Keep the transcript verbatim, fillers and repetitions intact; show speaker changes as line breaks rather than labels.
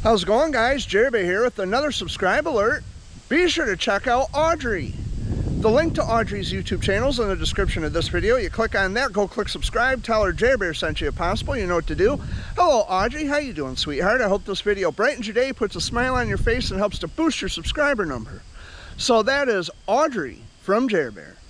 How's it going, guys? Jerry Bear here with another subscribe alert. Be sure to check out Audrey. The link to Audrey's YouTube channel is in the description of this video. You click on that, go click subscribe, tell her Jerry Bear sent you if possible. You know what to do. Hello, Audrey. How you doing, sweetheart? I hope this video brightens your day, puts a smile on your face, and helps to boost your subscriber number. So that is Audrey from Jerry Bear.